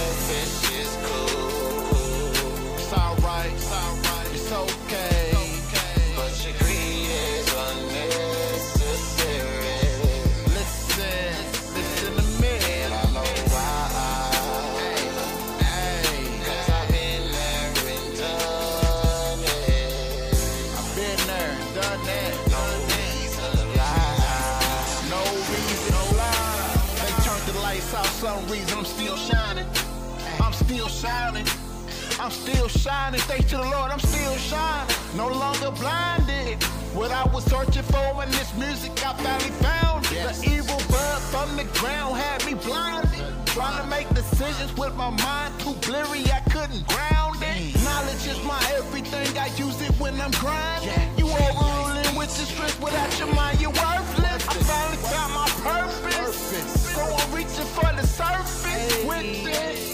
selfish is cool. It's alright, it's okay. But your greed is unnecessary. Listen to me. And I know why. Cause I've been there and done it. I've been there and done that. No reason to lie. No reason to lie. They turned the lights out, some reason I'm still shining. I'm still shining. I'm still shining. Thanks to the Lord, I'm still shining. No longer blinded. What I was searching for in this music, I finally found it. Yes. The evil bud from the ground had me blinded. Trying to make decisions with my mind too blurry, I couldn't ground it. Knowledge is my everything, I use it when I'm grinding. You all ruling with the strength, without your mind, you're worthless. I finally found my purpose. So I'm reaching for the surface with this.